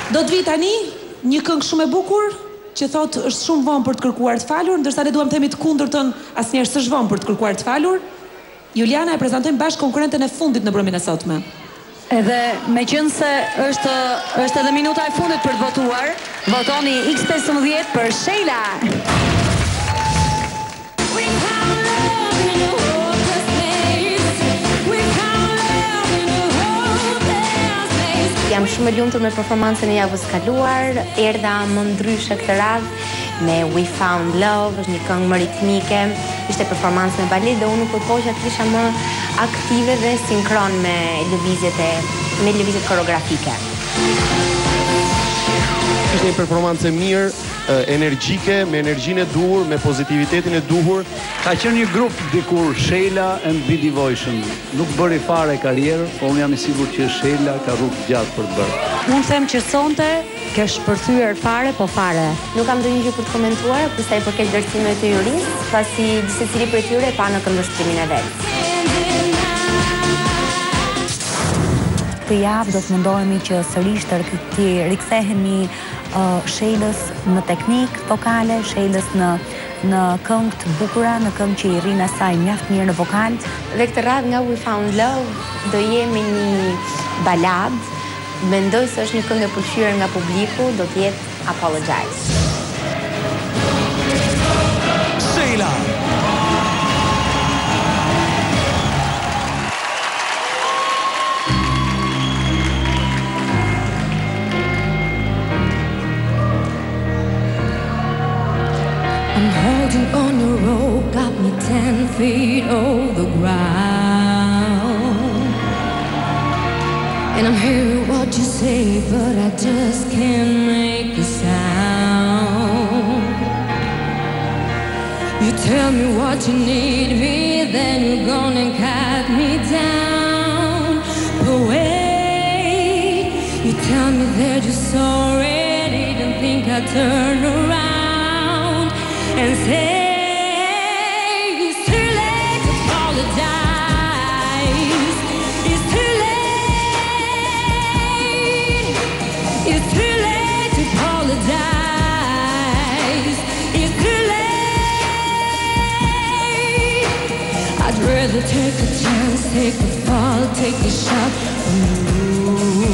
Do të vi tani një këngë shumë e bukur që thotë është shumë vonë për të kërkuar të falur, ndërsa ne duam të themi të kundërtën, asnjëherë s'është vonë për të kërkuar të falur. Juliana e prezantojmë bashkë konkurrenten e fundit në brëmin e sotme. Edhe meqense është edhe minuta e fundit për të votuar, votoni X15 për Sheila. Jam shumë e lumtur me performancën e javës kaluar, erdha më ndryshe këtë radhë me We Found Love, është një këngë më ritmike, ishte performancë me balet dhe unë nuk përpoqja të isha më aktive dhe sinkron me lëvizjet koreografike. Ishte një performancë mirë, energjike, me energjinë e duhur, me pozitivitetin e duhur. Ka qenë një grup dikur Sheila and Be Devotion. Nuk bëri fare karrierë, po unë jam i sigurt që Sheila ka rrugë gjatë për të bërë. Unë them që sonte ke shpërthyer fare, po fare. Nuk kam ndonjë gjë për të komentuar, për sa i përket vlerësimeve të jurisë, pasi secili prej tyre pa në këndvështrimin e vet. Këtë javë do të mundohemi që sërish të rikthehemi Sheilës në teknik vokale, Sheilës në këngë të bukura, në këngë që i rrin asaj mjaft mirë në vokal. Dhe këtë radhë nga We Found Love do jemi një balad. Mendoj se është një këngë e pëlqyer nga publiku, do të jetë Apologize. Sheila. I'm holding on a rope, got me 10 feet off the ground. And I'm hearing what you say, but I just can't make a sound. You tell me what you need me, then you're gonna cut me down. But wait, you tell me that you're sorry, didn't think I'd turn around and say it's too late to apologize. It's too late. It's too late to apologize. It's too late. I'd rather take a chance, take a fall, take a shot from you.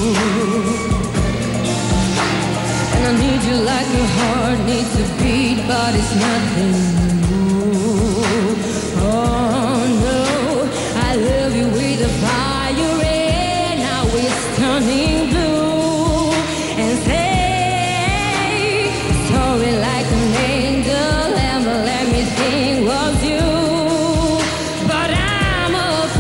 And I need you like a heart needs a beat, but it's nothing new. Oh no, I love you with a fire and now it's turning blue. And say sorry like an angel and let me think was you. But I'm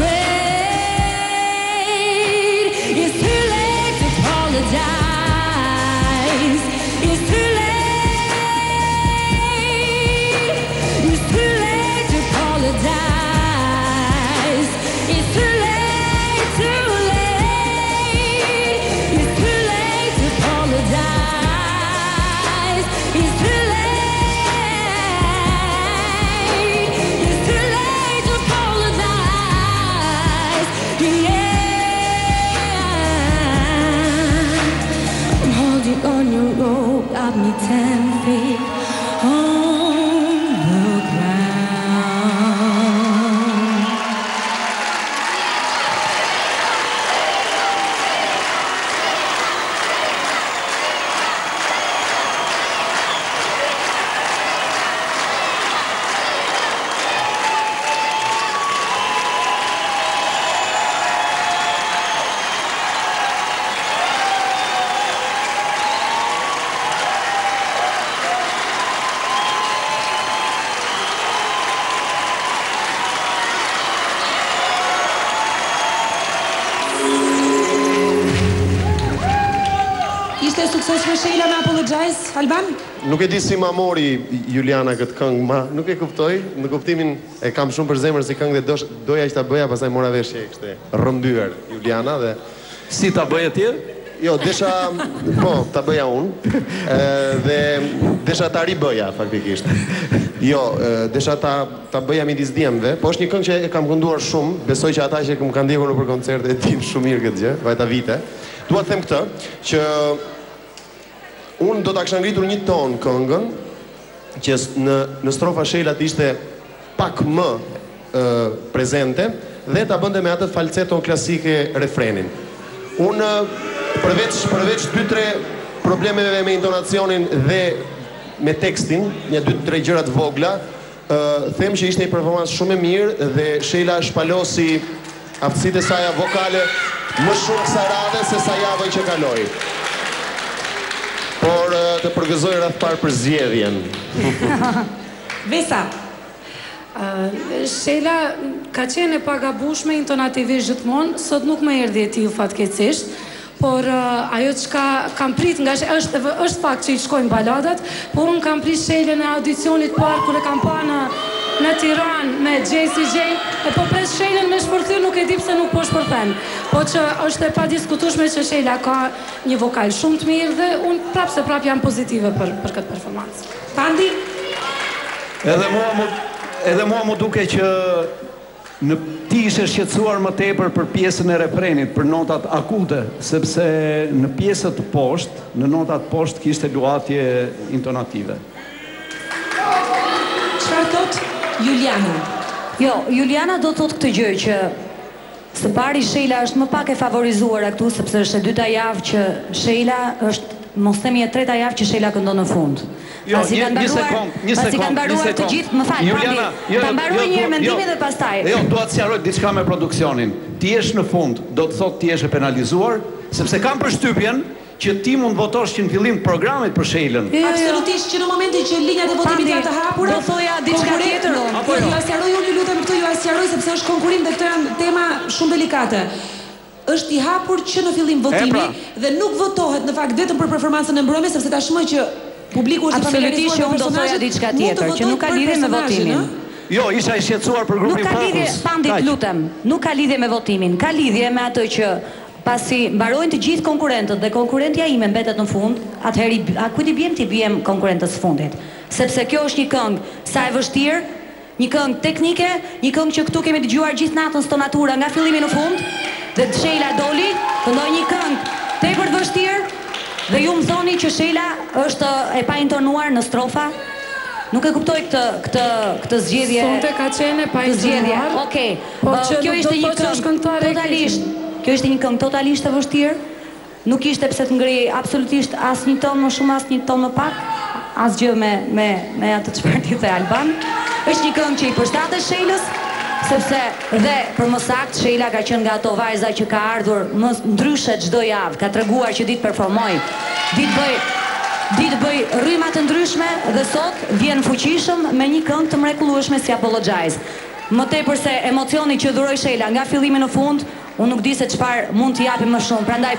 afraid it's too late to apologize. It's too late. It's too late to apologize. It's too late, too late. It's too late to apologize. It's too late. It's too late to apologize. Yeah. I'm holding on your rope, got me 10 feet on the ground. Ishte sukses me Sheila me Apologize, Alban? Nuk e di si ma mori Juliana këtë këngë, nuk e kuptoj, në kuptimin e kam shumë për zemër si këngë dhe doja që ta bëja, pastaj mora veshje kështu rrëmbyer Juliana dhe Si ta bëja ti? jo, desha po, ta bëja unë dhe desha ta ribëja faktikisht. Jo, desha ta bëja midis djemve, po është një këngë që e kam kënduar shumë, besoj që ata që më kanë ndjekur nëpër koncerte e din shumë mirë këtë gjë, vajta vite. Dua të them këtë që unë do ta kisha ngritur një ton këngën, që në strofa Shelat ishte pak më prezente dhe ta bënte me atë falceton klasike refrenin. Unë përveç 2-3 problemeve me intonacionin dhe me tekstin, një 2-3 gjërat vogla, them që ishte një performancë shumë e mirë dhe Shela shpalosi aftësitë e saj vokale më shumë kësaj radhe se sa javën që kaloi. Por të përgëzoj rreth parë për zgjedhjen. Vesa. Shela ka qenë e pagabueshme intonativisht gjithmonë, sot nuk më erdhi e tillë fatkeqësisht. Por ajo që kam prit nga është fakt që i shkojnë baladat, por unë kam prit Shelën në audicionit parë kur e kam pa në Tiranë me JCJ, e po pres Shelën me shpërthyr, nuk e di pse nuk po shpërthen. Po që është e padiskutueshme që Shela ka një vokal shumë të mirë dhe unë prap jam pozitive për këtë performancë. Pandi? Edhe mua mu duke që ti ishe shqetësuar më tepër për pjesën e refrenit, për notat akute, sepse në pjesët të poshtë, në notat poshtë kishte luatje intonative. Çfarë thot Juliana? Jo, Juliana do thot këtë gjë që së pari Shela është më pak e favorizuar këtu, sepse është e dyta javë që Shela është, mos themi e treta javë që Shela këndon në fund. Jo, një sekond. Pasi kanë mbaruar të gjithë, më fal, ta mbaroj një herë mendimin dhe pastaj. Jo, dua të sqaroj diçka me produksionin. Ti je në fund, do të thotë ti je e penalizuar, sepse kam përshtypjen që ti mund votosh që në fillim të programit për Shelën. Absolutisht që në momentin që linjat e votimit janë të hapura, do thoja diçka tjetër. Apo ju asjaroj unë, ju lutem këtë, ju asjaroj sepse është konkurim dhe këto janë tema shumë delikate. Është i hapur që në fillim votimi dhe nuk votohet në fakt vetëm për performancën e mbrëmjes, sepse tashmë që publiku është familiarizuar me personazhet, unë do thoja diçka tjetër, që nuk ka lidhje me votimin. Jo, isha i shqetësuar për grupin Fokus. Pandit, lutem, nuk ka lidhje me votimin, ka lidhje me atë që pasi mbarojnë të gjithë konkurrentët dhe konkurrentja ime mbetet në fund, atëherë kujt i bjem ti bjem konkurrentës së fundit. Sepse kjo është një këngë sa e vështirë, një këngë teknike, një këngë që këtu kemi dëgjuar gjithë natën stonatura nga fillimi në fund, dhe Shela doli, këndoi një këngë tepër të vështirë. Dhe ju më thoni që Shela është e pa intonuar në strofa? Nuk e kuptoj këtë zgjedhje. Sonte ka qenë e pa intonuar. Okej. Kjo ishte një këngë totalisht. Kjo ishte një këngë totalisht e vështirë. Nuk ishte pse të ngri absolutisht asnjë ton më shumë, asnjë ton më pak. Asgjë me atë çfarë ti the Alban. Është një këngë që i përshtatet Shelës, sepse dhe për më saktë Shela ka qenë nga ato vajza që ka ardhur më ndryshe çdo javë, ka treguar që ditë performoj, ditë bëj rryma të ndryshme dhe sot vjen fuqishëm me një këngë të mrekullueshme si Apologize. Më tepër se emocioni që dhuroi Shela nga fillimi në fund, unë nuk di se çfarë mund t'i japim më shumë. Prandaj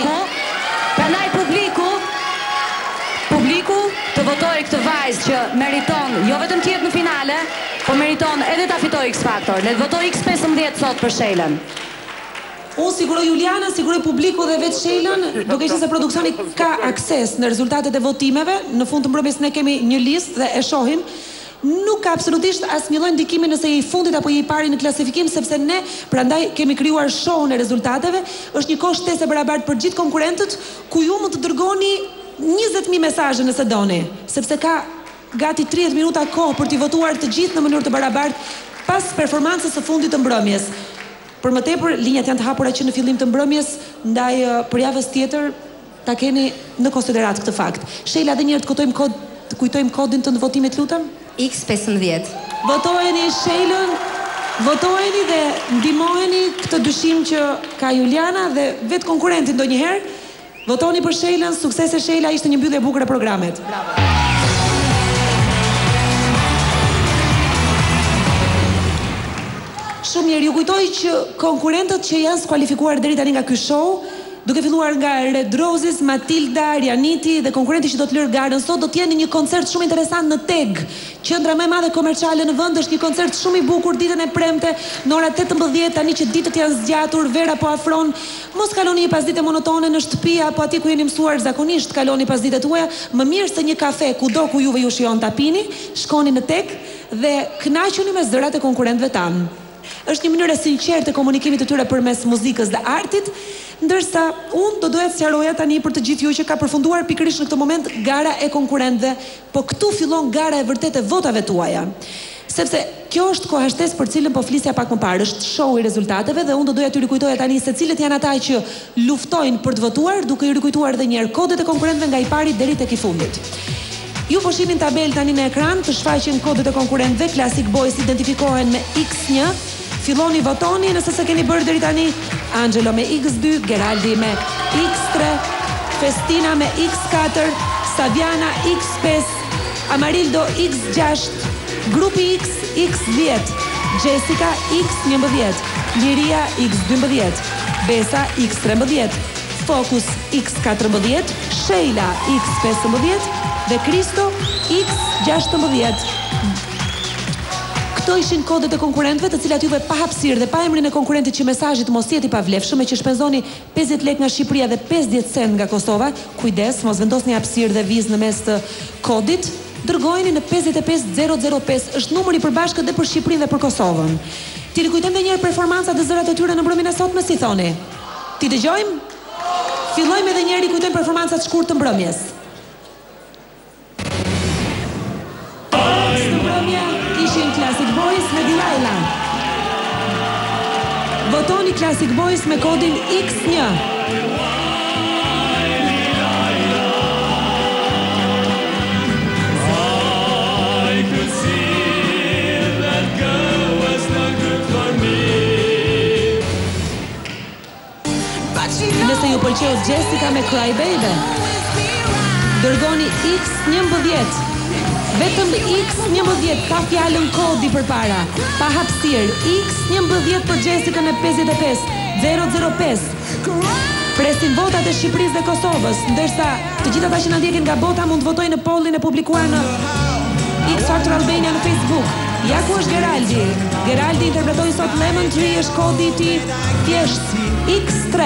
publiku të votojë këtë vajzë që meriton jo vetëm të jetë në finale, po meriton edhe ta fitojë X Factor. Le të votojë X15 sot për Shelën. Unë siguroj Juliana, siguroj publiku dhe vetë Shelën, duke qenë se produksioni ka akses në rezultatet e votimeve. Në fund të mbrëmjes ne kemi një listë dhe e shohim. Nuk ka absolutisht asnjë lloj ndikimi nëse je i fundit apo je i pari në klasifikim, sepse ne prandaj kemi krijuar shohun e rezultateve. Është një kohë shtesë e barabartë për gjithë konkurrentët, ku ju mund të dërgoni 20.000 mesazhe nëse doni, sepse ka gati 30 minuta kohë për t'i votuar të gjithë në mënyrë të barabartë pas performancës së fundit të mbrëmjes. Për më tepër, linjat janë të hapura që në fillim të mbrëmjes, ndaj për javës tjetër ta keni në konsiderat këtë fakt. Shela, edhe një herë të kujtojmë kodin të votimit, lutem? X15. Votojeni Shelën, votojeni dhe ndihmojeni këtë dyshim që ka Juliana dhe vetë konkurrentin ndonjëherë. Votoni për Shelën, suksese Shela, ishte një mbyllje e bukur e programit. Bravo. Shumë mirë, ju kujtoj që konkurrentët që janë skualifikuar deri tani nga ky show, duke filluar nga Red Roses, Matilda, Rianiti dhe konkurrenti që do të lërë garën sot, do të jenë një koncert shumë interesant në Teg. Qendra më e madhe komerciale në vend, është një koncert shumë i bukur ditën e premte në ora 18, tani që ditët janë zgjatur, vera po afron. Mos kaloni një pasdite monotone në shtëpi apo aty ku jeni mësuar zakonisht kaloni pasditet tuaja, më mirë se një kafe kudo ku juve ju shijon ta pini, shkoni në Teg dhe kënaquni me zërat e konkurrentëve tanë. Është një mënyrë e sinqertë e komunikimit të tyre përmes muzikës dhe artit, ndërsa unë do doja të sqaroja tani për të gjithë ju që ka përfunduar pikërisht në këtë moment gara e konkurrentëve, po këtu fillon gara e vërtetë e votave tuaja. Sepse kjo është kohështes për cilën po flisja pak më parë, është show i rezultateve dhe unë do doja t'ju rikujtoja tani se cilët janë ata që luftojnë për të votuar, duke ju rikujtuar edhe një herë kodet e konkurrentëve nga i pari deri tek i fundit. Ju po shihni tabel tani në ekran, të shfaqen kodet e konkurrentëve. Classic Boys identifikohen me X1. Filloni votoni nëse s'e keni bërë deri tani. Angelo me X2, Geraldi me X3, Festina me X4, Saviana X5, Amarildo X6, Grupi X X10, Jessica X11, Liria X12, Besa X13, Focus X14, Sheila X15 dhe Kristo X16. Këto ishin kodet e konkurrentëve, të cilat juve pa hapësirë dhe pa emrin e konkurrentit që mesazhi të mos jeti pavlefshëm, e që shpenzoni 50 lekë nga Shqipëria dhe 50 cent nga Kosova. Kujdes, mos vendosni hapësirë dhe vizë në mes të kodit. Dërgojeni në 55005, është numri i përbashkët dhe për Shqipërinë dhe për Kosovën. Ti rikujtojmë edhe një herë performancat dhe zërat e tyre në mbrëmjen e sotme, si thoni? Ti dëgjojmë? Fillojmë edhe një herë rikujtojmë performancat shkurt të mbrëmjes. Së mbrëmja ishin Classic Boys me Dilaila. Votoni Classic Boys me kodin X1. Nëse ju pëlqeu Jessica me Cry Baby, dërgoni X11. Vetëm X11 pa fjalën kodi përpara, pa hapësirë. X11 për Jessica në 55005. Presin votat e Shqipërisë dhe Kosovës, ndërsa të gjithë ata që na ndjekin nga bota mund të votojnë në pollin e publikuar në X Factor Albania në Facebook. Ja ku është Geraldi. Geraldi interpretoi sot Lemon Tree, është kodi i tij thjesht X3.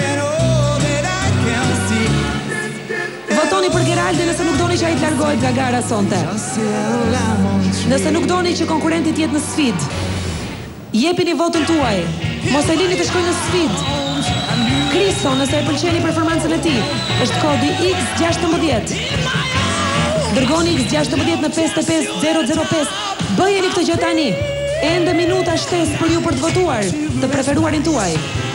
Votoni për Geraldi nëse nuk doni që ai të largohet nga gara sonte. Nëse nuk doni që konkurrenti të jetë në sfidë, jepini votën tuaj. Mos e lini të shkojë në sfidë. Kristo, nëse e pëlqeni performancën e tij, është kodi X16. Dërgoni X16 në 55005. Bëjeni këtë gjë tani. Ende minuta shtesë për ju për të votuar të preferuarin tuaj.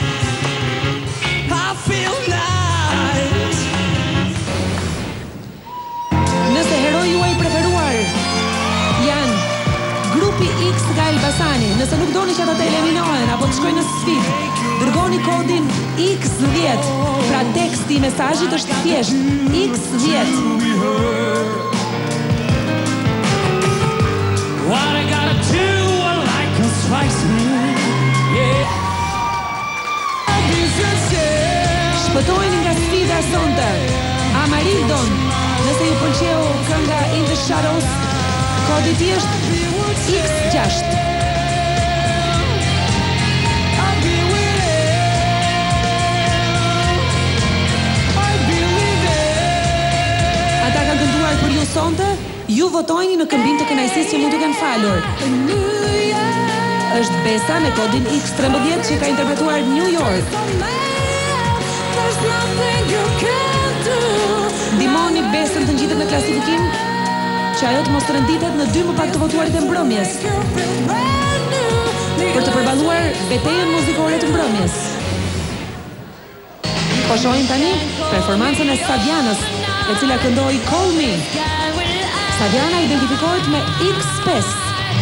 Nëse heroi juaj preferuar janë Grupi X nga Elbasani, nëse nuk doni që ata të eliminohen apo të shkojnë në sfidë, dërgoni kodin X10. Pra teksti i mesazhit është thjesht X10. What I gotta do when life strikes me, yeah. Shpëtojnë nga sfida sonte Amarildon. Nëse ju pëlqeu kënga In the Shadows, kodi i tij është X6. Ata kanë kënduar për ju sonte, ju votojni në këmbim të kënaqësisë që mund t'u kenë falur. Është Besa me kodin X13 që ka interpretuar New York. Ndihmoni Besën të ngjitet në klasifikim, që ajo të mos renditet në 2 më pak të votuarit e mbrëmjes, për të përballuar betejën muzikore të mbrëmjes. Po shohim tani performancën e Savianës, e cila këndoi Call Me. Saviana identifikohet me X5.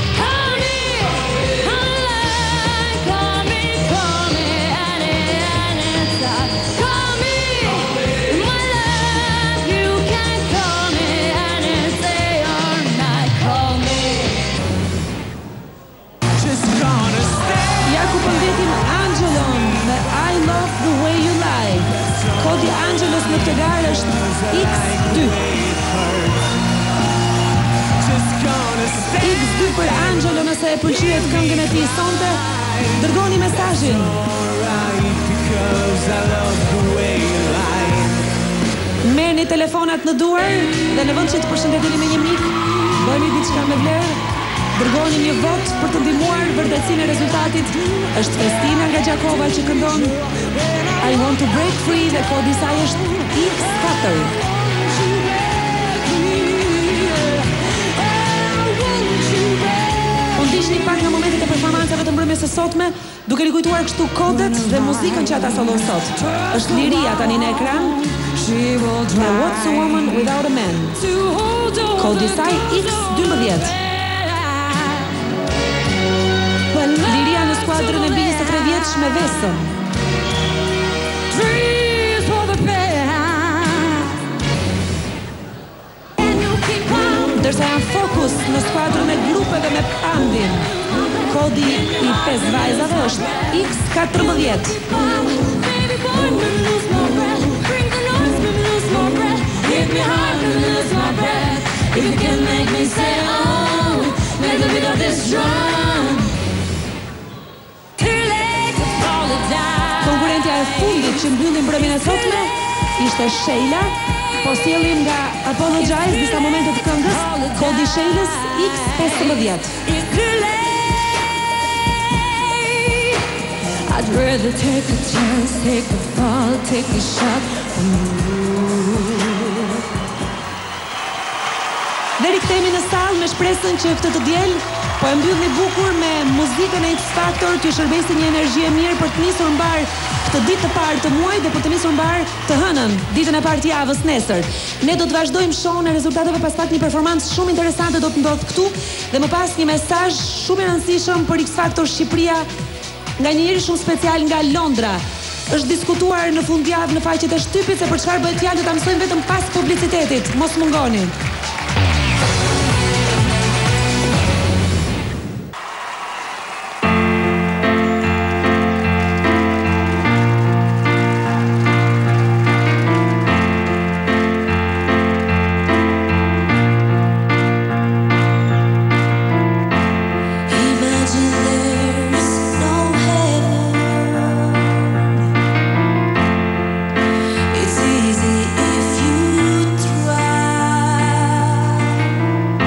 Ja ku përndetim Angelon me I Love the Way You Lie. Kodi Angelos në këtë garë është X2. X2 për Angelo nëse e pëlqyet këngën e tij sonte, dërgoni mesazhin. Merrni telefonat në duar dhe në vend që të përshëndeteni me një mik, bëni diçka me vlerë, dërgoni një vot për të ndihmuar vërtetësinë e rezultatit. Është Festina nga Gjakova që këndon I Want to Break Free dhe kodi i saj është X4. Ndiqni pak nga momentet e performancave të mbrëmjes së sotme, duke rikujtuar kështu kodet dhe muzikën që ata sollon sot. Është liria tani në ekran. Dhe What's a Woman Without a Man. Kodi i saj X12. Liria në skuadrën e mbi 23 vjeç me Vesën. Ndërsa janë Fokus në skuadrën e grupeve me Pandin. Kodi i 5 vajzave është X14. Konkurrentja e fundit që mbylli mbrëmjen e sotme ishte Sheila. Po sjellim nga Apologize disa momente të këngës, kodi Sheilës X15. I'd rather take a chance, take a fall, take a shot from you. Dhe rikthehemi në sallë me shpresën që këtë të diel po e mbyllni bukur me muzikën e X Factor, t'ju shërbesi një energji e mirë për të nisur mbar këtë ditë të parë të muajit dhe për të nisur mbar të hënën, ditën e parë të javës nesër. Ne do të vazhdojmë shohun e rezultateve pas pak një performancë shumë interesante do të ndodhë këtu dhe më pas një mesazh shumë i rëndësishëm për X Factor Shqipëria nga një njeri shumë special nga Londra. Është diskutuar në fundjavë në faqet e shtypit se për çfarë bëhet fjalë do ta mësojmë vetëm pas publicitetit. Mos mungoni. It's easy if you try.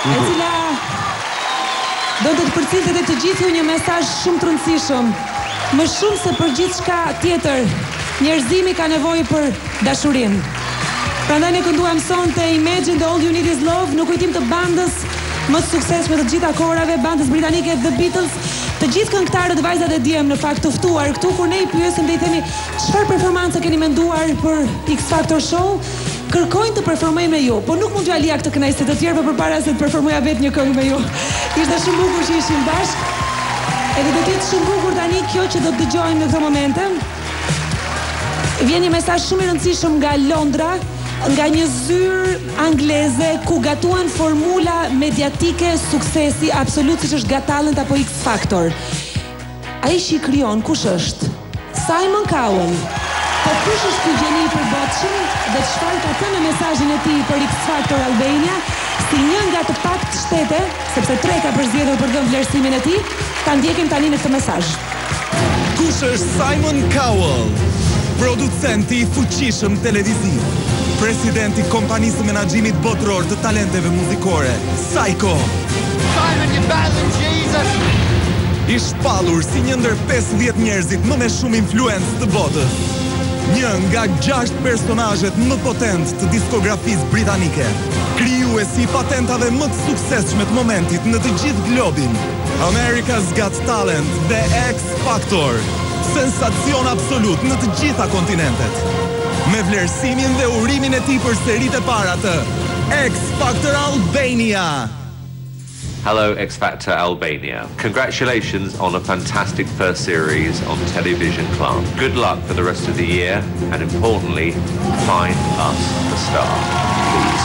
e cila do të përcjellte dhe të gjithë ju një mesazh shumë të rëndësishëm. Më shumë se për gjithçka tjetër, njerëzimi ka nevojë për dashurinë. Prandaj ne kënduam sonte Imagine the All You Need Is Love në kujtim të bandës më të suksesshme të gjitha kohërave, bandës britanike The Beatles. Të gjithë këngëtarët, vajzat e djem në fakt të ftuar këtu kur ne i pyesim dhe i themi çfarë performance keni menduar për X Factor Show, kërkojnë të performojnë me ju, po nuk mund t'ju alia këtë kënaqësi të tjerëve përpara se të performoja vetë një këngë me ju. Ishte shumë bukur që ishim bashkë. Edhe do të jetë shumë bukur tani kjo që do të dëgjojmë në këtë momente. Vjen një mesazh shumë i rëndësishëm nga Londra, nga një zyrë angleze ku gatuan formula mediatike suksesi absolut siç është Got Talent apo X Factor. Ai që i krijon kush është? Simon Cowell. Po kush është ky gjeni i përbotshëm dhe çfarë ka thënë në mesazhin e tij për X Factor Albania, si një nga të pak shtete, sepse 3 ka përzgjedhur për dhënë vlerësimin e tij, ta ndjekim tani në këtë mesazh. Kush është Simon Cowell? Producenti i fuqishëm televiziv, presidenti i kompanisë menaxhimit botror të talenteve muzikore, Psycho. Simon, you battling Jesus! I shpallur si një ndër 50 njerëzit më me shumë influencë të botës. Një nga 6 personazhet më potent të diskografisë britanike. Krijuesi i patentave më të suksesshme të momentit në të gjithë globin. America's Got Talent dhe X Factor. Sensacion absolut në të gjitha kontinentet. Me vlerësimin dhe urimin e tij për seritë e para të X Factor Albania. Hello, X Factor Albania. Congratulations on a fantastic first series on Television Club. Good luck for the rest of the year, and importantly, find us a star, please.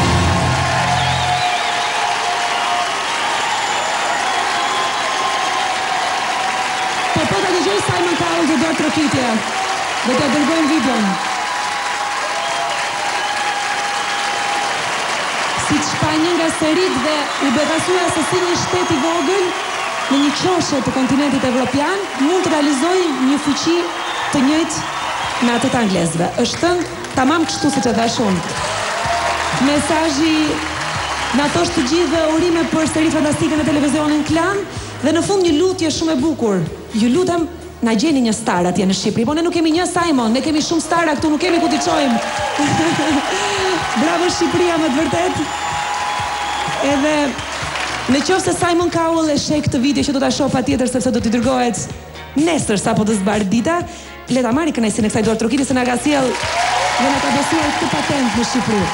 Po ta dëgjoj Simon Cowell dhe Dor Trokitja. Dhe ta dërgojmë videon. Pa një nga serit dhe u befasuar se si një shtet i vogël në një qoshe të kontinentit evropian mund të realizojë një fuqi të njëjtë me atë të anglezëve. Është thënë tamam kështu siç e thash unë. Mesazhi na thosh të gjithëve urime për seritë fantastike në televizionin Klan dhe në fund një lutje shumë e bukur. Ju lutem na gjeni një star atje në Shqipëri. Po ne nuk kemi një Simon, ne kemi shumë stara këtu, nuk kemi ku t'i çojmë. Bravo Shqipëria, me të vërtetë. Edhe në qoftë se Simon Cowell e sheh këtë video që do ta shoh patjetër sepse do t'i dërgohet nesër sapo të zbardh dita, le ta marrë kënaqësinë e kësaj Dor Trokiti se na ka sjell dhe na ka besuar këtë patent në Shqipëri.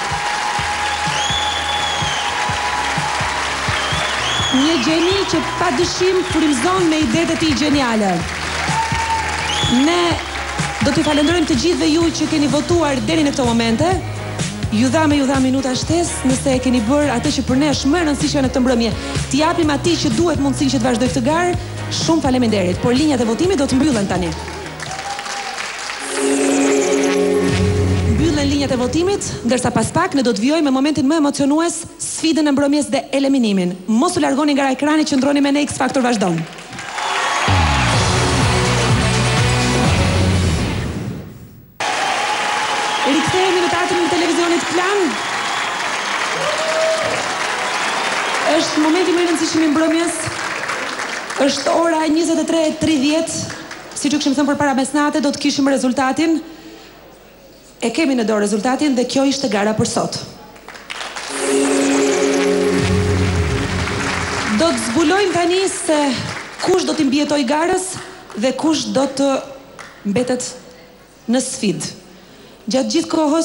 Një gjeni që padyshim frymëzon me idetë e tij gjeniale. Ne do t'i falenderojmë të gjithëve ju që keni votuar deri në këtë momente. Ju dha minuta shtesë nëse e keni bërë atë që për ne është më e rëndësishme në këtë mbrëmje. T'i japim atij që duhet mundësinë që të vazhdoj këtë garë. Shumë faleminderit. Por linjat e votimit do të mbyllen tani. Mbyllen linjat e votimit, ndërsa pas pak ne do të vijojmë me momentin më emocionues, sfidën e mbrëmjes dhe eliminimin. Mos u largoni nga ekrani, qëndroni me ne, X Factor vazhdon. Rikthehemi në teatrin e televizionit Klan. Është momenti më i rëndësishëm i mbrëmjes. Është ora 23:30. Siç ju kishim thënë përpara mesnatë, do të kishim rezultatin. E kemi në dorë rezultatin dhe kjo ishte gara për sot. Do të zbulojmë tani se kush do t'i mbijetoj garës dhe kush do të mbetet në sfidë. Gjatë gjithë kohës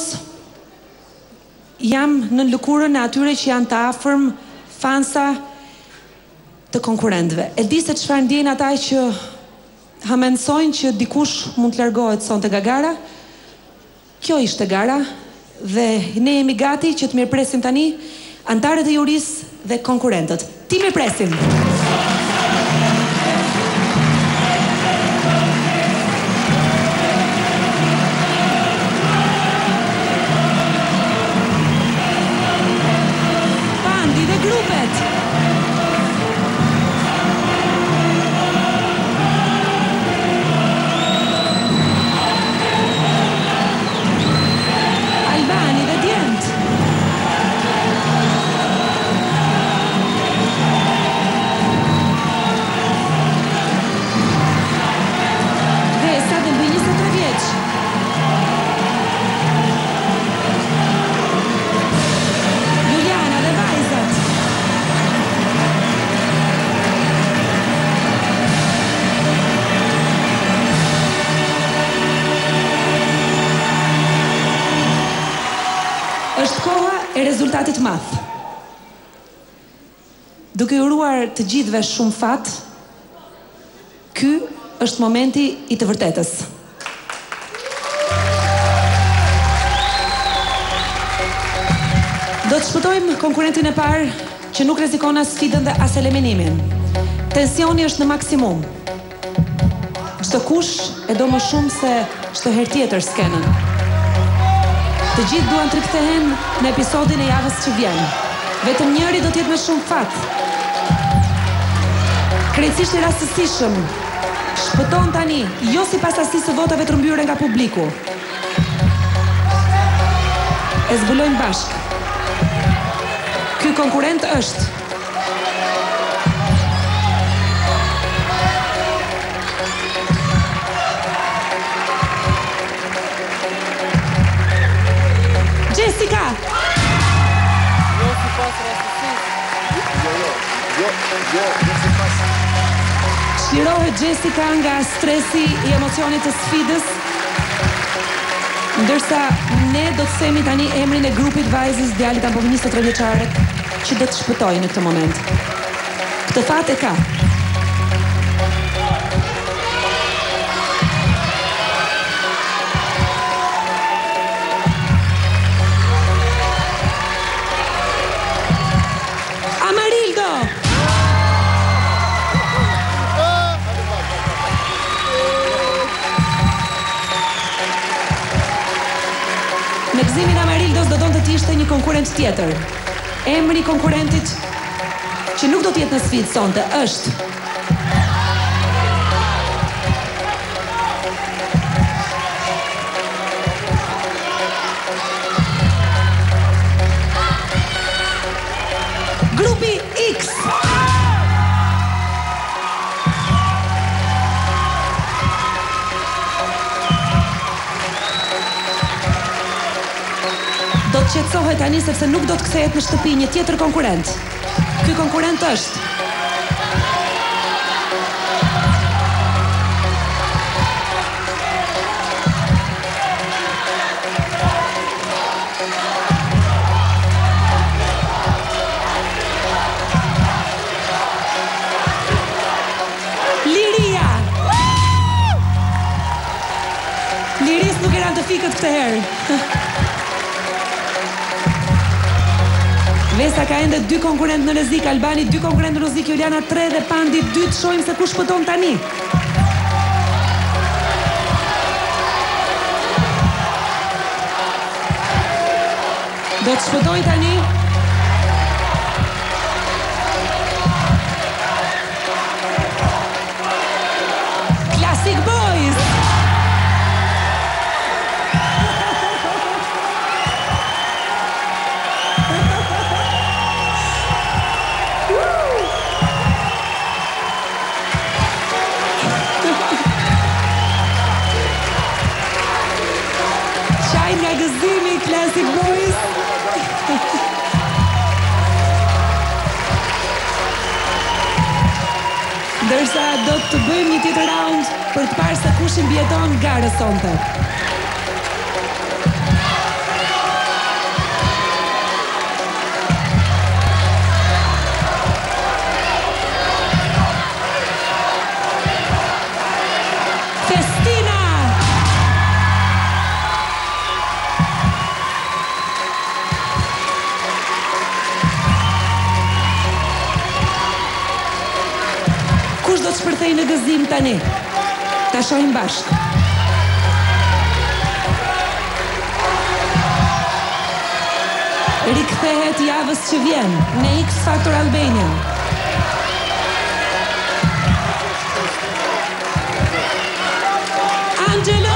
jam në lëkurën e atyre që janë të afërm fansa të konkurrentëve. E di se çfarë ndjejnë ata që hamensojnë që dikush mund të largohet sonte nga gara. Kjo ishte gara dhe ne jemi gati që të mirëpresim tani antarët e jurisë dhe konkurrentët. Ti mirëpresim. kandidatit madh. Duke uruar të gjithëve shumë fat, ky është momenti i të vërtetës. Do të shpëtojmë konkurentin e parë që nuk rrezikon as sfidën dhe as eliminimin. Tensioni është në maksimum. Çdo kush e do më shumë se çdo herë tjetër skenën. Të gjithë duan të rikthehen në episodin e javës që vjen. Vetëm njëri do të jetë me shumë fat. Krejtësisht i rastësishëm shpëton tani, jo sipas asisë së votave të rrëmbyer nga publiku. E zbulojmë bashkë. Ky konkurent është Jessica. Jo sipas rastësisë. Jo sipas. Çlirohet Jessica nga stresi i emocionit të sfidës. Ndërsa ne do të themi tani emrin e grupit vajzës djalit apo 23 vjeçare që do të shpëtojë në këtë moment. Këtë fat e ka. Amarildo! Në gëzimin Amarildos do donte të ishte një konkurent tjetër. Emri i konkurentit që nuk do të jetë në sfidë sonte është Grupi X. Do të qetësohet tani sepse nuk do të kthehet në shtëpi një tjetër konkurent. Ky konkurent është Liria. Liris nuk eran të fikët këtë herë. Vesa ka ende 2 konkurent në rrezik, Albani 2 konkurent në rrezik, Juliana 3 dhe Pandi 2. Të shohim se kush shpëton tani. Do të shpëtoj tani Classic Boys. Qaj nga gëzimi Classic Boys. Ndërsa do të bëjmë një tjetër round për të parë se kush i mbijeton garës sonte. Festina! Kush do të shpërthej në gëzim tani? Ta shohim bashkë. Rikthehet javës që vjen në X Factor Albania. Angelo!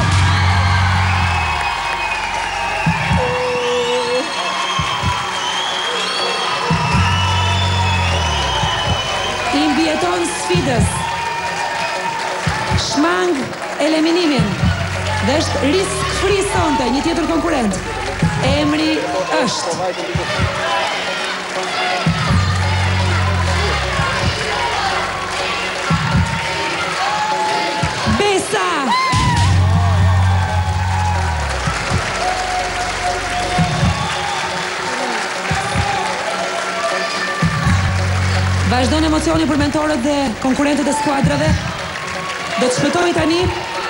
I mbijeton sfidës. Shmang eliminimin. Dhe është risk free sonte, një tjetër konkurent. Emri është Besa. Vazhdon emocioni për mentorët dhe konkurrentët e skuadrave. Do të shpëtoj tani.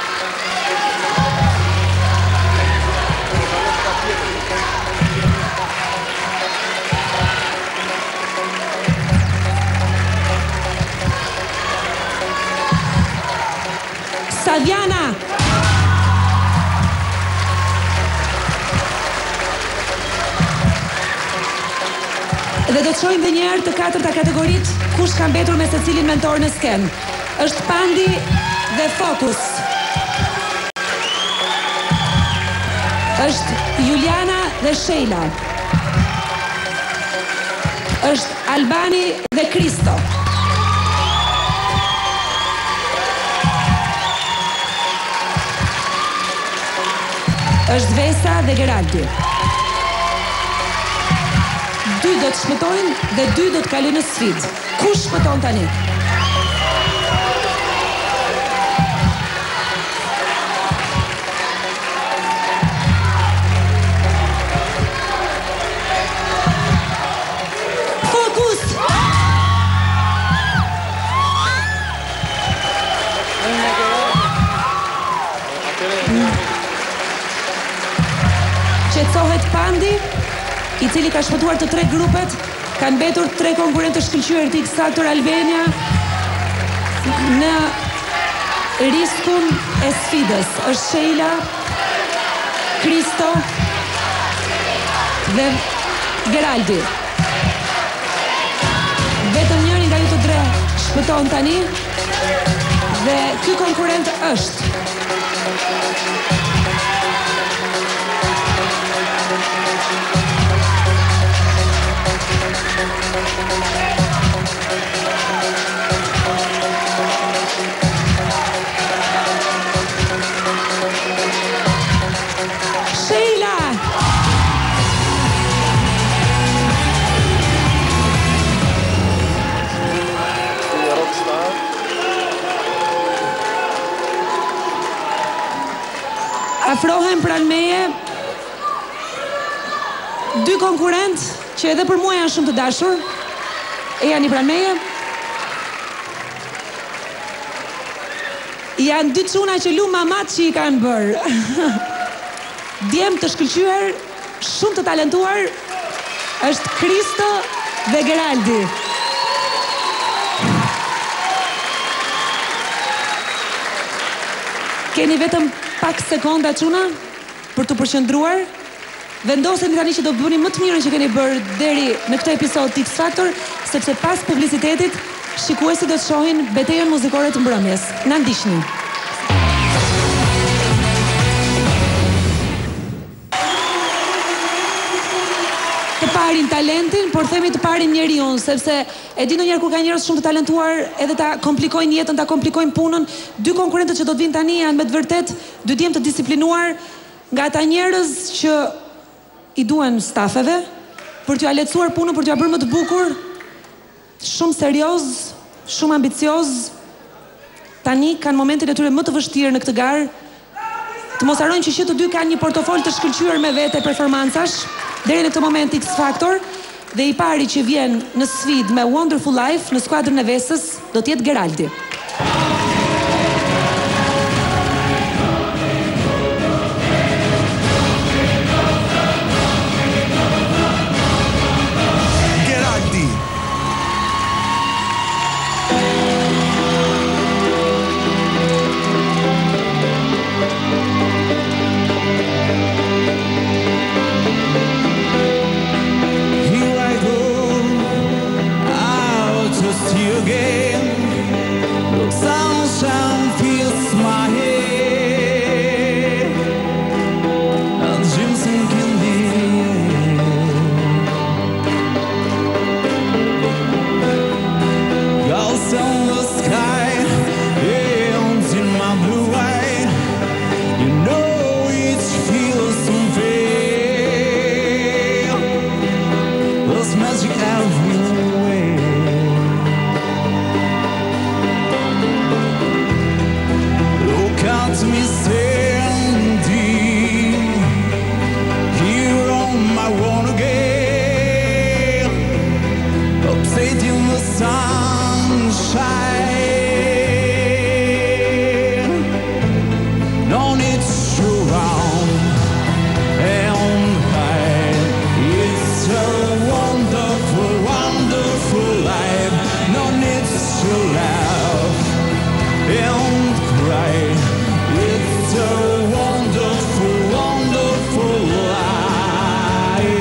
Saviana. Dhe do të shohim edhe një herë të katërta kategoritë kush ka mbetur me secilin mentor në skenë. Është Pandi dhe Focus. Është Juliana dhe Sheila. Është Albani dhe Kristo. Është Vesa dhe Geraldi. 2 do të shpëtojnë dhe 2 do të kalojnë në sfidë. Kush shpëton tani? Fokus! Qetësohet Pandi, i cili ka shpëtuar të 3 grupet, kanë mbetur 3 konkurrentë të shkëlqyer të X Factor Albania në riskun e sfidës. Është Sheila, Kristo dhe Geraldi. Vetëm njëri nga ju të 3 shpëton tani dhe ky konkurrent është Sheila. Afrohen pranë meje 2 konkurrentë që edhe për mua janë shumë të dashur. E janë i pranë meje. Janë 2 çuna që lu mamat që i kanë bërë. Djem të shkëlqyer, shumë të talentuar, është Kristo dhe Geraldi. Keni vetëm pak sekonda çuna për të përqendruar. Vendoseni tani që do bëni më të mirën që keni bërë deri në këtë episod X Factor, sepse pas publicitetit shikuesit do të shohin betejën muzikore të mbrëmjes. Na ndiqni. Të parin talentin, por themi të parin njeriun, sepse e di ndonjëherë kur ka njerëz shumë të talentuar, edhe ta komplikojnë jetën, ta komplikojnë punën. 2 konkurrentët që do të vinë tani janë me të vërtet 2 djem të disiplinuar, nga ata njerëz që i duan stafeve për t'ja lehtësuar punën, për t'ja bërë më të bukur, shumë serioz, shumë ambicioz. Tani kanë momentin e tyre më të vështirë në këtë garë. Të mos harrojmë që të 2 kanë një portofol të shkëlqyer me vete performancash deri në këtë moment X Factor, dhe i pari që vjen në sfidë me Wonderful Life në skuadrën e Vesës do të jetë Geraldi. sunshine. No need to run and hide. It's a wonderful, wonderful life. No need to laugh and cry. It's a wonderful, wonderful life.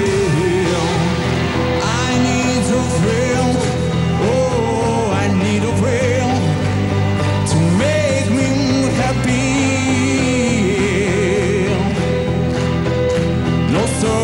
I need a friend. Oh, I need a friend to make me happy. No, sir,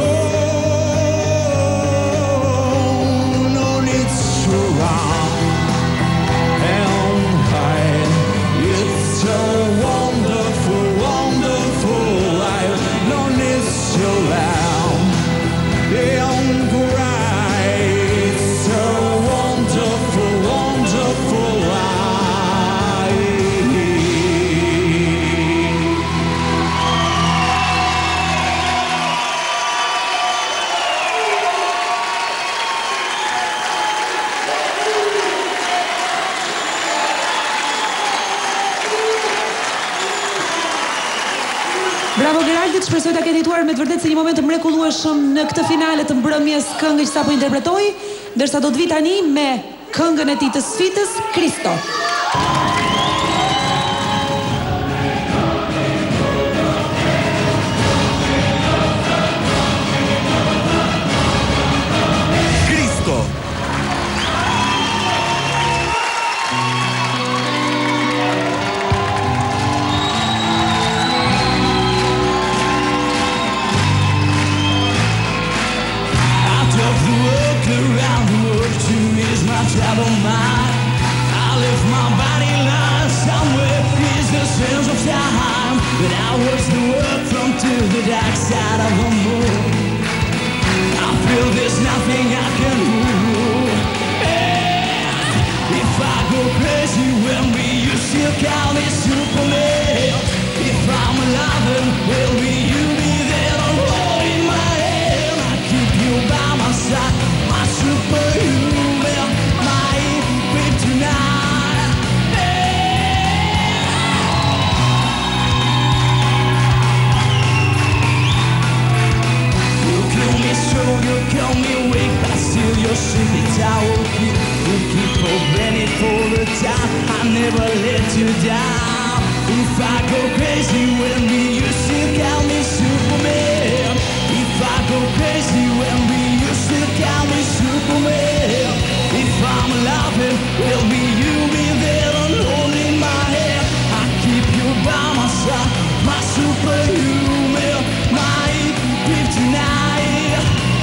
alone. No need to run and hide. It's a wonderful, wonderful life. No need to laugh and cry. It's a wonderful, wonderful life. Bravo Geraldit, shpresoj ta keni jetuar me të vërtetë si një moment të mrekullueshëm në këtë finale të mbrëmjes këngë që sapo interpretoi, ndërsa do të vi tani me këngën e tij të sfidës, Kristo. Kristo. Around the world to ease my troubled mind. I left my body lying somewhere is the sense of time. But I watch the world from to the dark side of the moon. I feel there's nothing I can do. Yeah. If I go crazy when you still call me Superman. If I'm alive and will be you be there holding my hand. I keep you by my side. Superhuman, my kryptonite. You kill me strong, you kill me weak, but still your secrets I will keep opening for the time. I never let you down. If I go crazy when you still call me Superman. If I go crazy when you still call me Superman. If I'm laughing, will be you be there alone in my head. I keep you by my side, my superhuman, my kryptonite.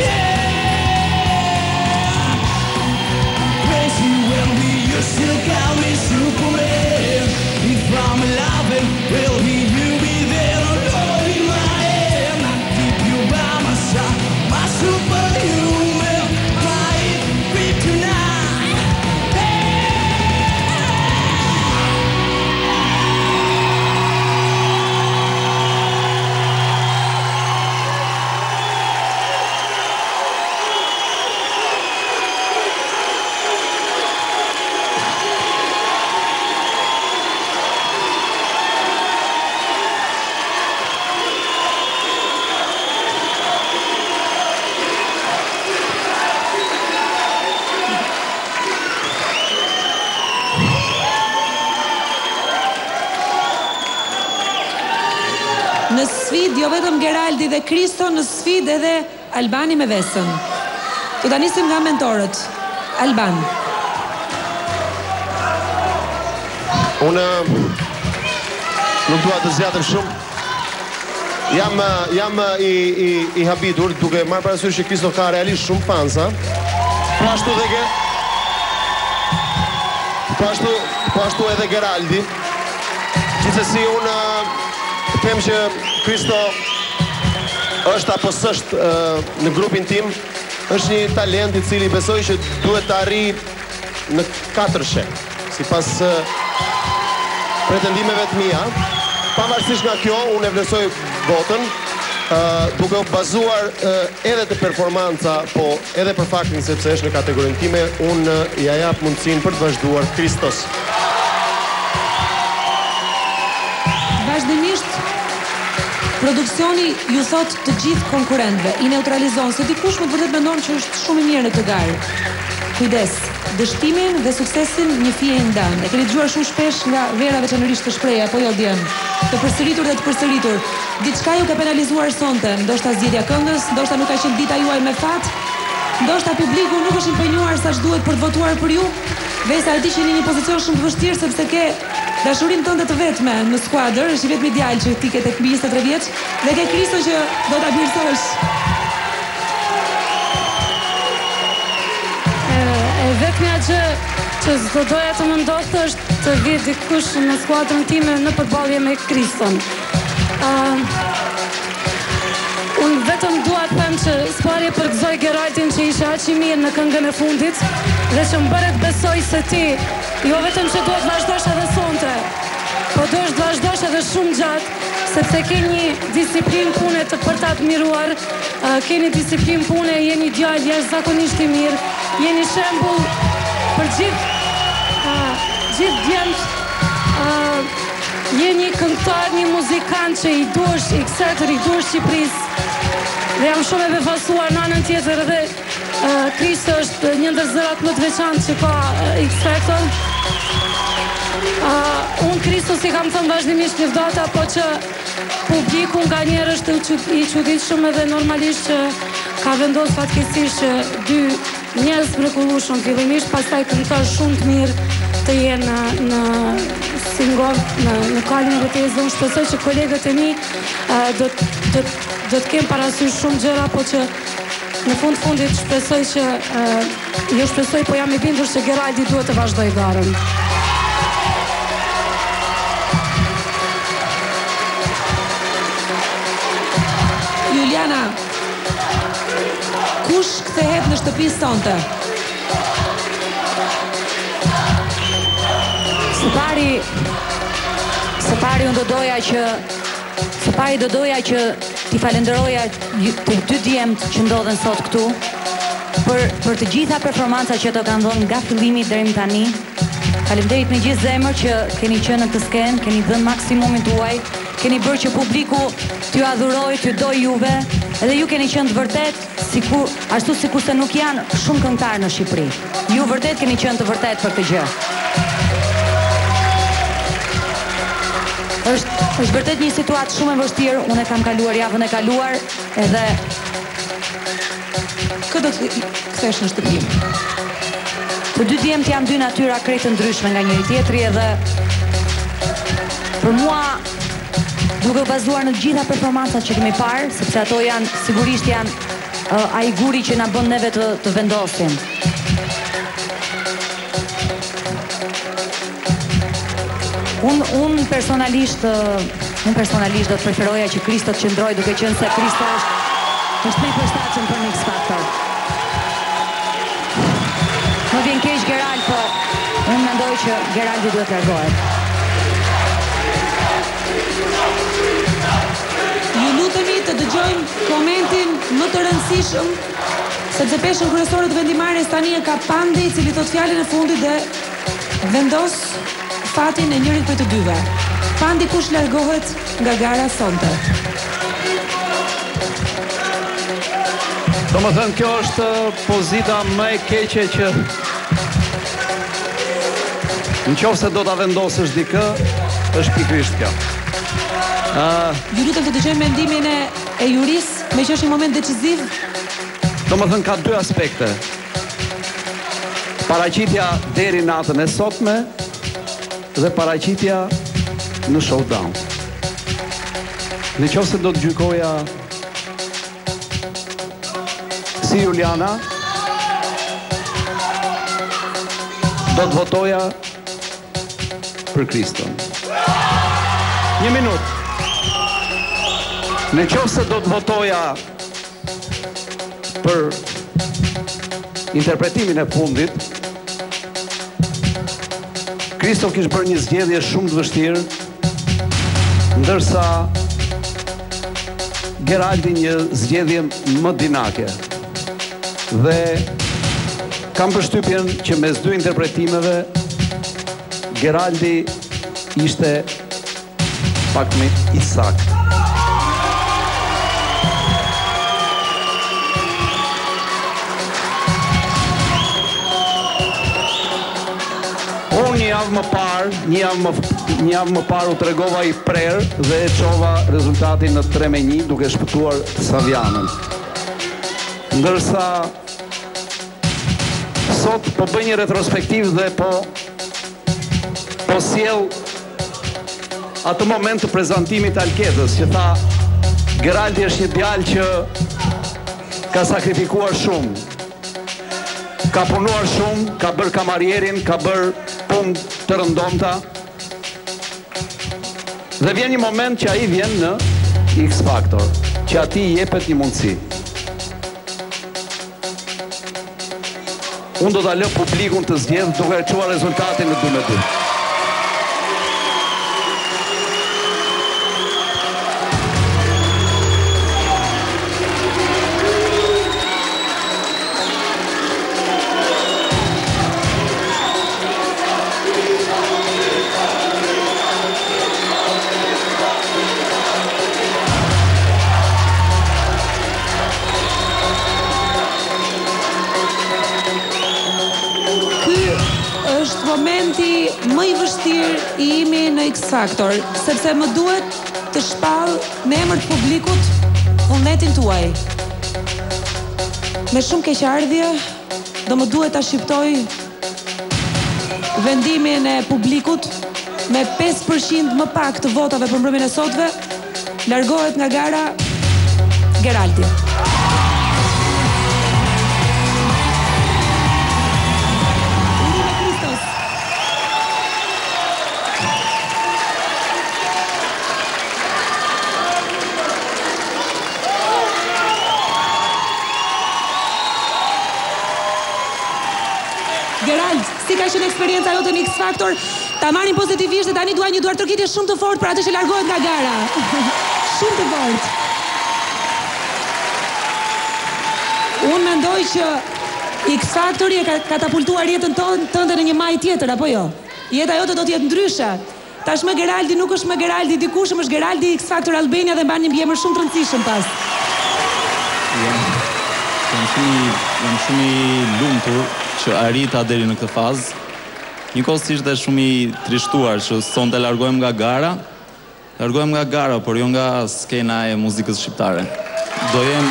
Yeah. Crazy when you still call me Superman. If I'm laughing, will be you be there alone in my head. I keep you by my side, my superhuman, my kryptonite. Në sfidë jo vetëm Geraldi dhe Kristo, në sfidë edhe Albani me Vesën. Do ta nisim nga mentorët. Alban. Unë nuk dua të zgjatëm shumë. Jam i habitur duke marrë parasysh që Kristo ka realisht shumë fansa. Po ashtu edhe Geraldi. Gjithsesi unë them që Kristo është apo s'është në grupin tim, është një talent I cili besoj që duhet të arrijë në 4 sipas pretendimeve të mia. Pavarësisht nga kjo, unë e vlerësoj votën duke u bazuar edhe te performanca, po edhe për faktin sepse është në kategorinë time, unë ja jap mundësinë për të vazhduar Kristos. Vazhdimisht produksioni ju thot të gjithë konkurrentëve, i neutralizon se dikush më të vërtet mendon që është shumë i mirë në këtë garë. Kujdes, dështimin dhe suksesin një fije i ndan. E keni dëgjuar shumë shpesh nga Vera veçanërisht të shpreha, apo jo djem? Të përsëritur dhe të përsëritur. Diçka ju ka penalizuar sonte, ndoshta zgjedhja këngës, ndoshta nuk ka qenë dita juaj me fat, ndoshta publiku nuk është impenjuar sa ç'duhet për të votuar për ju. Vesa e di që jeni në një pozicion shumë të vështirë sepse ke dashurinë tënde të vetme në skuadër, është i vetmi djalë që ti ke tek mbi 23 vjeç dhe ke Kristo që do ta mirësosh. Vetëmja që s'do doja të më ndodhë është të vjetë dikush në skuadrën time në përballje me Kriston. Unë vetëm dua të them që s'pari përgëzoj Geraldin që ishe aq i mirë në këngën e fundit dhe që më bëret besoj se ti jo vetëm që duhet vazhdosh edhe sonte, po duhet vazhdosh edhe shumë gjatë, sepse ke një disiplinë pune të për ta admiruar, keni disiplinë pune, jeni djalë jashtëzakonisht i mirë, jeni shembull për gjithë djemt, jeni këngëtar, një muzikant që i duhesh X-Factor, i duhesh Shqipërisë dhe jam shumë e befasuar në anën tjetër edhe Kristo është një ndër zërat më të veçantë që ka X-Factor. Unë Kristo si kam thënë vazhdimisht një vdata, po që publiku nga njerë është i çuditshëm edhe normalisht që ka vendosur fatkeqësisht që dy njerëz mrekullueshëm fillimisht, pastaj këngëtar shumë të mirë të jenë në kalin e vërtetës. Unë shpresoj që kolegët e mi do të kemë parasysh shumë gjëra, po që në fundit shpresoj që jo shpresoj, po jam i bindur që Geraldi duhet të vazhdoj garën. Juliana, kush kthehet në shtëpi sonte? Së pari unë do doja që t'i falenderoja të dy djemt që ndodhen sot këtu për të gjitha performanca që të kanë dhënë nga fillimi deri tani. Faleminderit me gjithë zemër që keni qenë në këtë skenë, keni dhënë maksimumin tuaj, keni bërë që publiku t'ju adhuroj, t'ju doj juve, edhe ju keni qenë të vërtet ashtu sikur se nuk janë shumë këngëtarë në Shqipëri. Ju vërtet keni qenë të vërtet për këtë gjë. është vërtet një situatë shumë e vështirë, unë e kam kaluar javën e kaluar edhe këtë do të kthesh në shtëpi. Të dy djemt janë dy natyra krejt të ndryshme nga njëri tjetri edhe për mua duke u bazuar në gjitha performancat që kemi parë, sepse ato sigurisht janë ai guri që na bën neve të vendosim. Unë personalisht do të preferoja që Kristo të qëndroj, duke qenë se Kristo është me përshtatshëm për një X-Factor. Më vjen keq Gerald, po unë mendoj që Geraldi duhet largohet. Ju lutemi të dëgjojmë komentin më të rëndësishëm, sepse peshën kryesore të vendimarrjes tani e ka Pandi, i cili thot fjalën e fundit dhe vendos fatin e njërit për të dyve. Pandi, kush largohet nga gara sonte? Do më thënë, kjo është pozita më e keqe që në qoftë se do ta vendosësh dikë, është pikërisht kjo. Ju lutem të dëgjojmë mendimin e juris, me që është një moment deciziv. Do më thënë, ka dy aspekte. Paraqitja deri natën e sotme dhe paraqitja në showdown. Në qoftë se do të gjykoja si Juliana, do të votoja për Kriston. Një minutë. Në qoftë se do të votoja për interpretimin e fundit, Kristo kishte bërë një zgjedhje shumë të vështirë, ndërsa Geraldi një zgjedhje më dinake. Dhe kam përshtypjen që mes dy interpretimeve Geraldi ishte pak më i saktë. Një javë më parë u tregova i prerë dhe e çova rezultatin në 3-1 duke shpëtuar Savianën. Ndërsa sot po bëj një retrospektiv dhe po sjell atë moment të prezantimit të Alkedës që tha Geraldi është një djalë që ka sakrifikuar shumë. Ka punuar shumë, ka bërë kamarierin, ka bërë punë të rëndomta. Dhe vjen një moment që ai vjen në X Factor, që atij i jepet një mundësi. Unë do ta lë publikun të zgjedhë duke e çuar rezultatin në 2-2. Momenti më i vështirë i imi në X Factor, sepse më duhet të shpall në emër të publikut vullnetin tuaj. Me shumë keqardhje, do më duhet ta shqiptoj vendimin e publikut me 5% më pak të votave për mbrëmjen e sotme, largohet nga gara Geraldi. Gerald, si ka qenë eksperienca jote në X Factor? Ta marrin pozitivisht dhe tani dua një duar tërkitje shumë të fortë për atë që largohet nga gara. Shumë të fortë. Unë mendoj që X Factori e ka katapultuar jetën tënde në një maj tjetër, apo jo? Jeta jote do të jetë ndryshe. Tashmë Geraldi nuk është më Geraldi dikushëm, është Geraldi X Factor Albania dhe mban një mbiemër shumë të rëndësishëm pas. Jam shumë i lumtur që arrita deri në këtë fazë. Njëkohësisht dhe shumë i trishtuar që sonte largohem nga gara, por jo nga skena e muzikës shqiptare. Do jem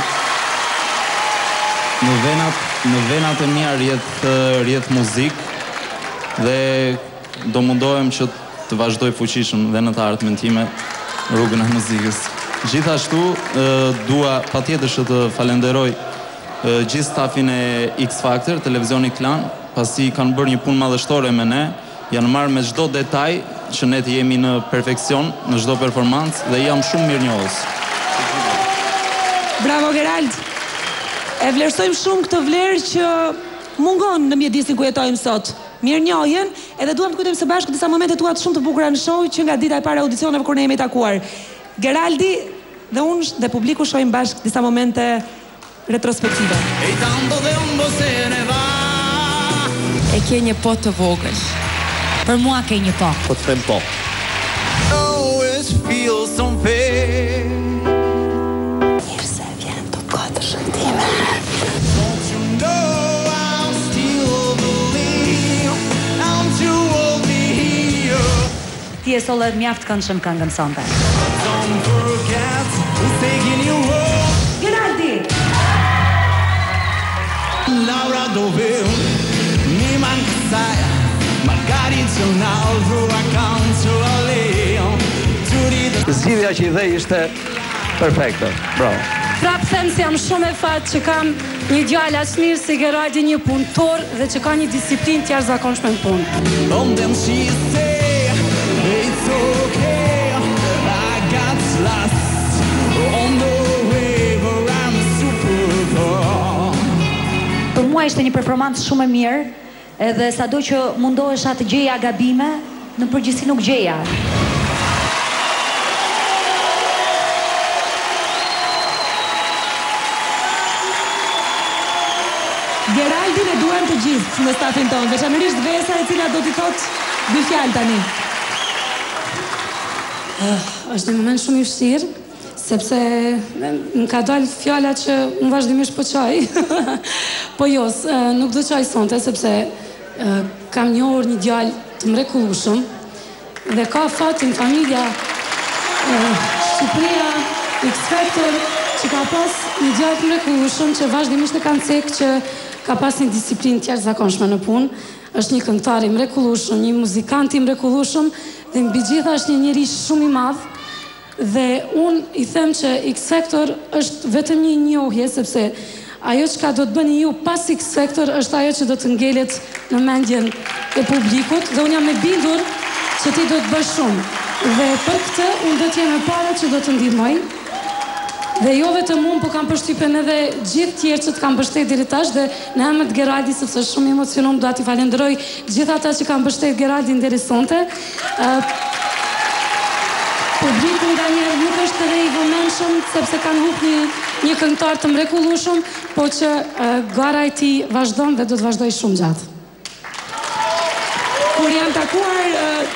në venat e mia rrjedh muzikë dhe do mundohem që të vazhdoj fuqishëm dhe në të ardhmen time rrugën e muzikës. Gjithashtu dua patjetër që të falenderoj gjithë stafin e X Factor, televizioni Klan, pasi kanë bërë një punë madhështore me ne, janë marrë me çdo detaj që ne të jemi në perfekcion në çdo performancë dhe jam shumë mirënjohës. Bravo Gerald. E vlerësojmë shumë këtë vlerë që mungon në mjedisin ku jetojmë sot. Mirënjohjen, edhe duam të kujtojmë së bashku disa momente tua shumë të bukura në show që nga dita e parë e audicioneve kur ne jemi takuar. Geraldi dhe unë dhe publiku shohim bashkë disa momente retrospektive. E ke një po të vogël. Për mua ke një po. Po të them po. Mirë se vjen të kotë shëntime. Ti e solle mjaft këndshëm këngën sonte. Geraldi! Laura Doveu, mi manca magari c'è un altro accanto a lei. Zgjidhja që i dhe ishte perfekte. Bravo. Prapë them se jam shumë e fat që kam një djalë as mirë si Geraldi, një punëtor dhe që ka një disiplinë të jashtëzakonshme në punë. It's okay, I got lost on the river, I'm a superstar. Për mua ishte një performancë shumë e mirë, edhe sado që mundohesha të gjeja gabime, në përgjithësi nuk gjeja. gjithë në stafin tonë, veçanërisht Vesa e cila do t'i thotë 2 fjalë tani. Është një moment shumë i vështirë, sepse më ka dalë fjala që unë vazhdimisht po qaj. Po jo, nuk do qaj sonte, sepse kam njohur një djalë të mrekullueshëm dhe ka fatin familja Shqipëria X Factor që ka pas një djalë të mrekullueshëm që vazhdimisht e kanë cek që ka pas një disiplinë të jashtëzakonshme në punë. Është një këngëtar i mrekullueshëm, një muzikant i mrekullueshëm dhe mbi gjitha është një njerëz shumë i madh. Dhe unë i them që X Factor është vetëm një njohje, sepse ajo që ka do të bëni ju pas X Factor është ajo që do të ngelet në mendjen e publikut dhe unë jam e bindur që ti do të bësh shumë. Dhe për këtë unë do t'jem e para që do të ndihmoj. Dhe jo vetëm unë, po kam përshtypjen edhe gjithë tjerë që të kam mbështetur deri tash dhe në emër të Geraldi, sepse është shumë emocionuar, dua t'i falenderoj gjithë ata që kanë mbështetur Geraldin deri sonte. Publiku nganjëherë nuk është të i vëmendshëm sepse kanë humbur një këngëtar të mrekullueshëm, po që gara e tij vazhdon dhe do të vazhdoj shumë gjatë. Kur jam takuar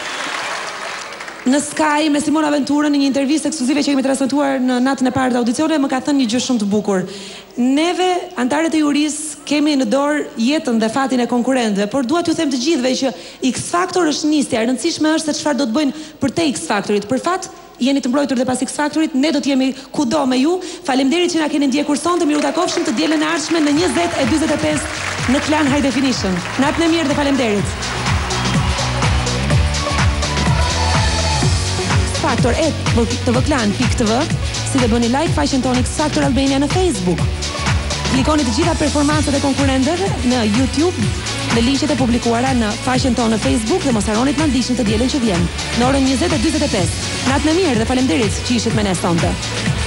në Sky me Simona Venturën në një intervistë ekskluzive që kemi transmetuar në natën e parë të audicioneve, më ka thënë një gjë shumë të bukur. Neve, antarët e jurisë, kemi në dorë jetën dhe fatin e konkurrentëve, por dua t'ju them të gjithëve që X Factor është nisja, e rëndësishme është se çfarë do të bëjnë për te X Factorit. Për fat, jeni të mbrojtur dhe pas X Factorit, ne do të jemi kudo me ju. Faleminderit që na keni ndjekur sonte, miru takofshim të dielën e ardhshme në 20:45 në Klan High Definition. Natën e mirë dhe faleminderit. Factor@tvklan.tv, si dhe bëni like faqen tonë X Factor Albania në Facebook. Klikoni të gjitha performancat e konkurrentëve në YouTube, në liqet e publikuara në faqen tonë në Facebook dhe mos harroni të na ndiqni të dielën që vjen në orën 20:45. Natën e mirë dhe faleminderit që ishit me ne sonte.